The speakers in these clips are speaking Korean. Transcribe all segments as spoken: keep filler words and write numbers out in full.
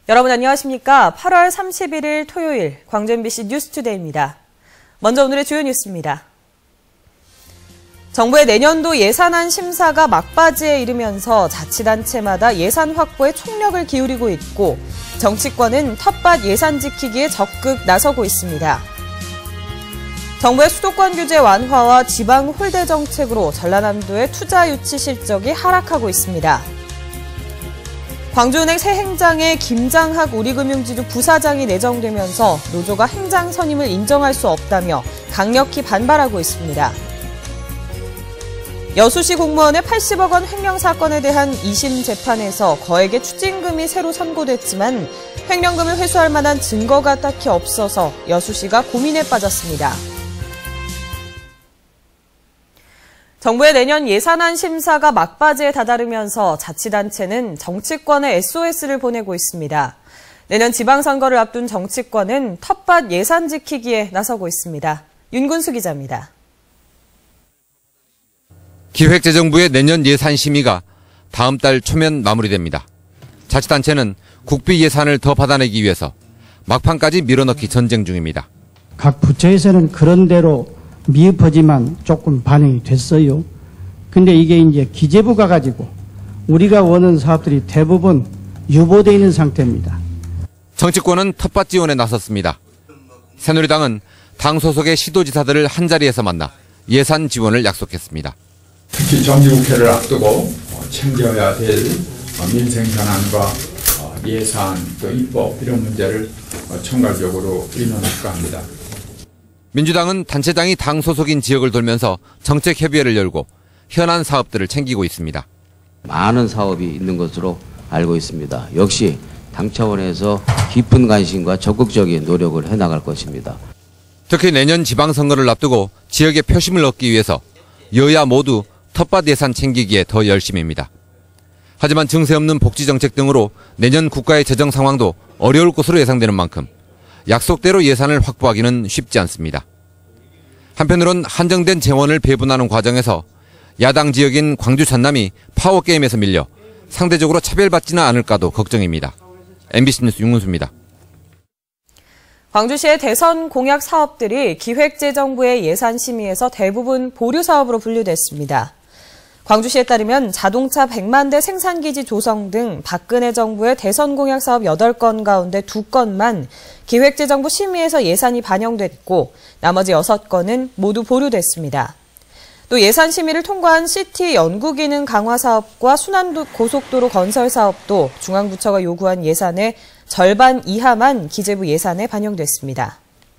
여러분 안녕하십니까? 팔월 삼십일일 토요일 광주 엠비씨 뉴스투데이입니다. 먼저 오늘의 주요 뉴스입니다. 정부의 내년도 예산안 심사가 막바지에 이르면서 자치단체마다 예산 확보에 총력을 기울이고 있고 정치권은 텃밭 예산 지키기에 적극 나서고 있습니다. 정부의 수도권 규제 완화와 지방 홀대 정책으로 전라남도의 투자 유치 실적이 하락하고 있습니다. 광주은행 새 행장에 김장학 우리금융지주 부사장이 내정되면서 노조가 행장 선임을 인정할 수 없다며 강력히 반발하고 있습니다. 여수시 공무원의 팔십억 원 횡령 사건에 대한 이심 재판에서 거액의 추징금이 새로 선고됐지만 횡령금을 회수할 만한 증거가 딱히 없어서 여수시가 고민에 빠졌습니다. 정부의 내년 예산안 심사가 막바지에 다다르면서 자치단체는 정치권에 에스오에스를 보내고 있습니다. 내년 지방선거를 앞둔 정치권은 텃밭 예산 지키기에 나서고 있습니다. 윤군수 기자입니다. 기획재정부의 내년 예산 심의가 다음 달 초면 마무리됩니다. 자치단체는 국비 예산을 더 받아내기 위해서 막판까지 밀어넣기 전쟁 중입니다. 각 부처에서는 그런 대로 미흡하지만 조금 반영이 됐어요. 근데 이게 이제 기재부가 가지고 우리가 원하는 사업들이 대부분 유보되어 있는 상태입니다. 정치권은 텃밭 지원에 나섰습니다. 새누리당은 당 소속의 시도지사들을 한자리에서 만나 예산 지원을 약속했습니다. 특히 정기국회를 앞두고 챙겨야 될 민생 현안과 예산, 또 입법 이런 문제를 총괄적으로 의논할까 합니다. 민주당은 단체장이 당 소속인 지역을 돌면서 정책협의회를 열고 현안 사업들을 챙기고 있습니다. 많은 사업이 있는 것으로 알고 있습니다. 역시 당 차원에서 깊은 관심과 적극적인 노력을 해나갈 것입니다. 특히 내년 지방선거를 앞두고 지역의 표심을 얻기 위해서 여야 모두 텃밭 예산 챙기기에 더 열심입니다. 하지만 증세 없는 복지정책 등으로 내년 국가의 재정 상황도 어려울 것으로 예상되는 만큼 약속대로 예산을 확보하기는 쉽지 않습니다. 한편으론 한정된 재원을 배분하는 과정에서 야당 지역인 광주 전남이 파워게임에서 밀려 상대적으로 차별받지는 않을까도 걱정입니다. 엠비씨 뉴스 윤문수입니다. 광주시의 대선 공약 사업들이 기획재정부의 예산 심의에서 대부분 보류 사업으로 분류됐습니다. 광주시에 따르면 자동차 백만 대 생산기지 조성 등 박근혜 정부의 대선 공약 사업 여덟 건 가운데 두 건만 기획재정부 심의에서 예산이 반영됐고 나머지 여섯 건은 모두 보류됐습니다. 또 예산 심의를 통과한 시티 연구기능 강화 사업과 순환고속도로 건설 사업도 중앙부처가 요구한 예산의 절반 이하만 기재부 예산에 반영됐습니다.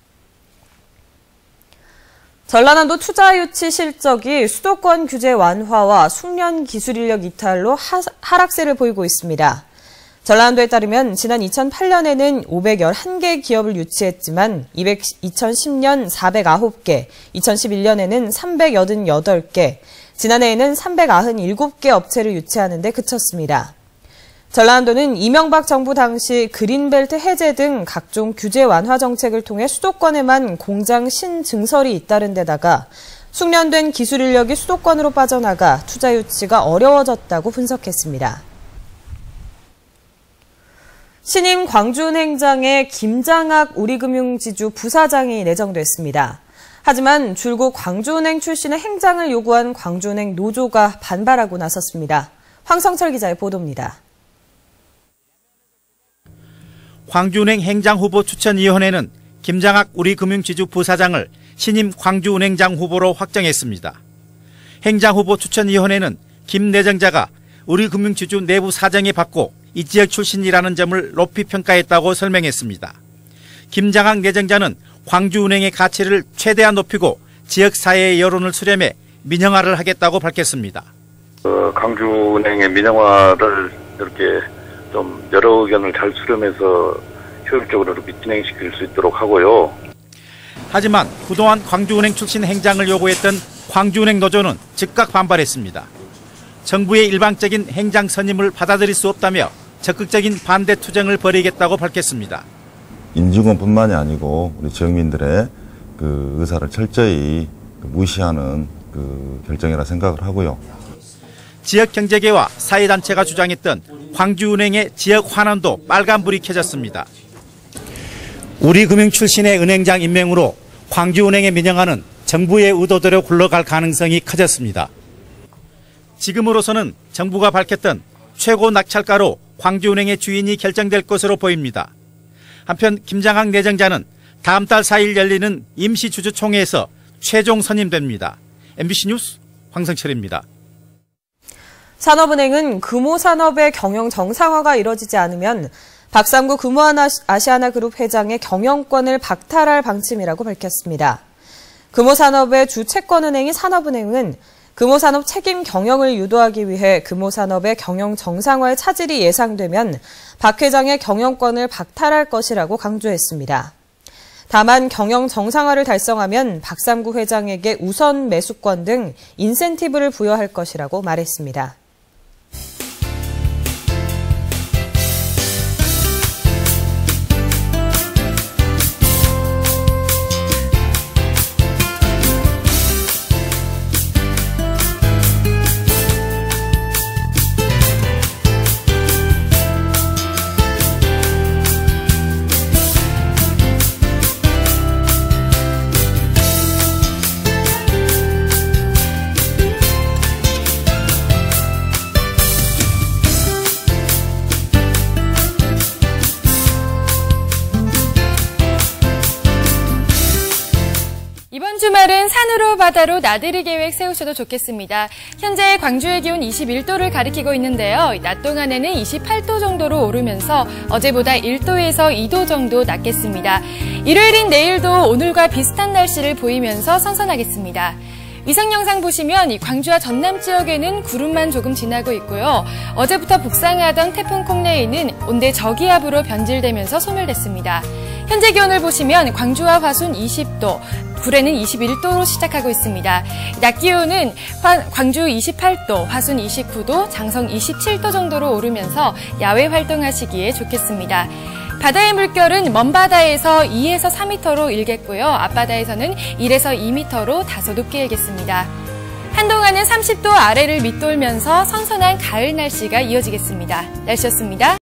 전라남도 투자 유치 실적이 수도권 규제 완화와 숙련 기술 인력 이탈로 하, 하락세를 보이고 있습니다. 전라남도에 따르면 지난 이천팔 년에는 오백십일 개 기업을 유치했지만 이천십 년 사백구 개, 이천십일 년에는 삼백팔십팔 개, 지난해에는 삼백구십칠 개 업체를 유치하는 데 그쳤습니다. 전라남도는 이명박 정부 당시 그린벨트 해제 등 각종 규제 완화 정책을 통해 수도권에만 공장 신증설이 잇따른 데다가 숙련된 기술 인력이 수도권으로 빠져나가 투자 유치가 어려워졌다고 분석했습니다. 신임 광주은행장에 김장학 우리금융지주 부사장이 내정됐습니다. 하지만 줄곧 광주은행 출신의 행장을 요구한 광주은행 노조가 반발하고 나섰습니다. 황성철 기자의 보도입니다. 광주은행 행장후보 추천위원회는 김장학 우리금융지주 부사장을 신임 광주은행장 후보로 확정했습니다. 행장후보 추천위원회는 김 내정자가 우리금융지주 내부 사정에 받고 이 지역 출신이라는 점을 높이 평가했다고 설명했습니다. 김장학 내정자는 광주은행의 가치를 최대한 높이고 지역사회의 여론을 수렴해 민영화를 하겠다고 밝혔습니다. 어, 광주은행의 민영화를 이렇게 좀 여러 의견을 잘 수렴해서 효율적으로 이렇게 진행시킬 수 있도록 하고요. 하지만 그동안 광주은행 출신 행장을 요구했던 광주은행 노조는 즉각 반발했습니다. 정부의 일방적인 행장 선임을 받아들일 수 없다며 적극적인 반대 투쟁을 벌이겠다고 밝혔습니다. 임직원뿐만이 아니고 우리 지역민들의 그 의사를 철저히 무시하는 그 결정이라 생각을 하고요. 지역경제계와 사회단체가 주장했던 광주은행의 지역 환원도 빨간불이 켜졌습니다. 우리금융 출신의 은행장 임명으로 광주은행의 민영화는 정부의 의도대로 굴러갈 가능성이 커졌습니다. 지금으로서는 정부가 밝혔던 최고 낙찰가로 광주은행의 주인이 결정될 것으로 보입니다. 한편 김장학 내정자는 다음 달 사 일 열리는 임시주주총회에서 최종 선임됩니다. 엠비씨 뉴스 황성철입니다. 산업은행은 금호산업의 경영 정상화가 이뤄지지 않으면 박삼구 금호아시아나그룹 회장의 경영권을 박탈할 방침이라고 밝혔습니다. 금호산업의 주 채권은행인 산업은행은 금호산업 책임 경영을 유도하기 위해 금호산업의 경영 정상화에 차질이 예상되면 박 회장의 경영권을 박탈할 것이라고 강조했습니다. 다만 경영 정상화를 달성하면 박삼구 회장에게 우선 매수권 등 인센티브를 부여할 것이라고 말했습니다. 이번 주말은 산으로 바다로 나들이 계획 세우셔도 좋겠습니다. 현재 광주의 기온 이십일 도를 가리키고 있는데요. 낮 동안에는 이십팔 도 정도로 오르면서 어제보다 일 도에서 이 도 정도 낮겠습니다. 일요일인 내일도 오늘과 비슷한 날씨를 보이면서 선선하겠습니다. 위성 영상 보시면 이 광주와 전남 지역에는 구름만 조금 지나고 있고요. 어제부터 북상하던 태풍 콩레이는 온대 저기압으로 변질되면서 소멸됐습니다. 현재 기온을 보시면 광주와 화순 이십 도, 구례는 이십일 도로 시작하고 있습니다. 낮 기온은 광주 이십팔 도, 화순 이십구 도, 장성 이십칠 도 정도로 오르면서 야외 활동하시기에 좋겠습니다. 바다의 물결은 먼바다에서 이에서 사 미터로 일겠고요. 앞바다에서는 일에서 이 미터로 다소 높게 일겠습니다. 한동안은 삼십 도 아래를 밑돌면서 선선한 가을 날씨가 이어지겠습니다. 날씨였습니다.